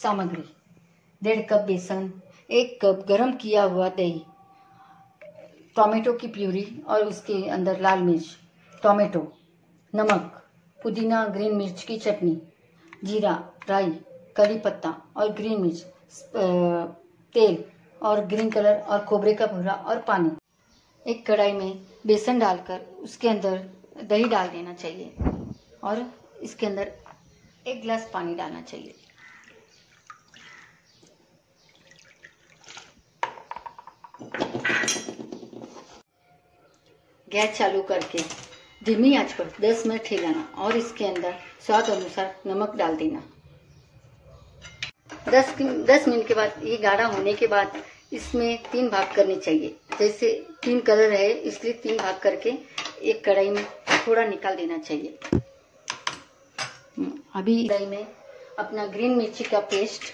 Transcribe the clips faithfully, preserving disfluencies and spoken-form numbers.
सामग्री: डेढ़ कप बेसन, एक कप गरम किया हुआ दही, टोमेटो की प्यूरी और उसके अंदर लाल मिर्च, टोमेटो, नमक, पुदीना ग्रीन मिर्च की चटनी, जीरा, राई, करी पत्ता और ग्रीन मिर्च, तेल और ग्रीन कलर और खोबरे का भूरा और पानी। एक कढ़ाई में बेसन डालकर उसके अंदर दही डाल देना चाहिए और इसके अंदर एक गिलास पानी डालना चाहिए। गैस चालू करके धीमी आंच पर दस मिनट हिलाना और इसके अंदर स्वाद अनुसार नमक डाल देना। दस दस मिनट के बाद ये गाढ़ा होने के बाद इसमें तीन भाग करने चाहिए। जैसे तीन कलर है इसलिए तीन भाग करके एक कढ़ाई में थोड़ा निकाल देना चाहिए। अभी कढ़ाई में अपना ग्रीन मिर्ची का पेस्ट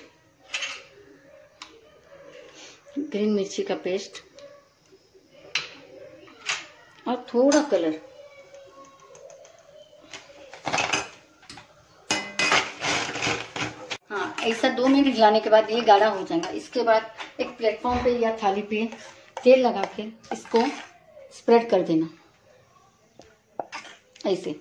ग्रीन मिर्ची का पेस्ट और थोड़ा कलर, हाँ ऐसा दो मिनट हिलाने के बाद ये गाढ़ा हो जाएगा। इसके बाद एक प्लेटफॉर्म पे या थाली पे तेल लगा के इसको स्प्रेड कर देना ऐसे।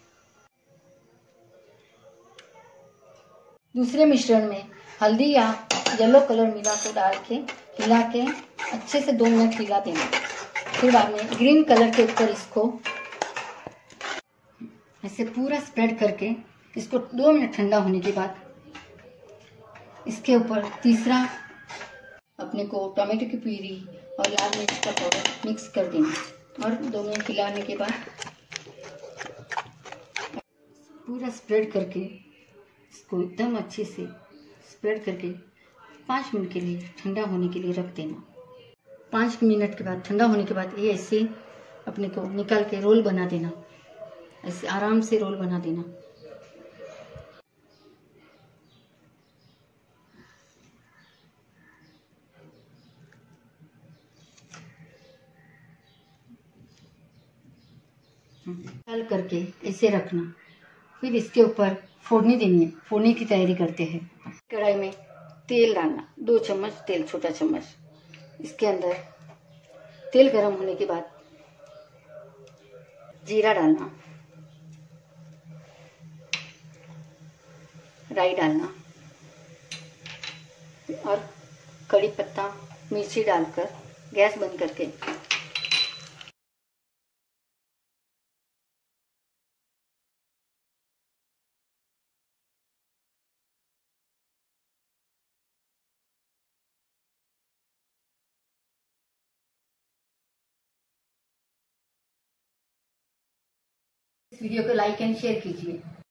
दूसरे मिश्रण में हल्दी या येलो कलर मिला को डाल के हिला के अच्छे से दो मिनट हिला देना। फिर बाद में ग्रीन कलर के ऊपर इसको ऐसे पूरा स्प्रेड करके इसको दो मिनट ठंडा होने के बाद इसके ऊपर तीसरा अपने को टोमेटो की प्यूरी और लाल मिर्च का पाउडर मिक्स कर देना और दो मिनट हिलाने के बाद पूरा स्प्रेड करके इसको एकदम अच्छे से स्प्रेड करके पाँच मिनट के लिए ठंडा होने के लिए रख देना। पाँच मिनट के बाद ठंडा होने के बाद ये ऐसे अपने को निकाल के रोल बना देना। ऐसे आराम से रोल बना देना। निकाल करके ऐसे रखना। फिर इसके ऊपर फोड़नी देनी है। फोड़ने की तैयारी करते हैं। कढ़ाई में तेल डालना, दो चम्मच तेल, छोटा चम्मच। इसके अंदर तेल गरम होने के बाद जीरा डालना, राई डालना और कड़ी पत्ता, मिर्ची डालकर गैस बंद करके इस वीडियो को लाइक एंड शेयर कीजिए।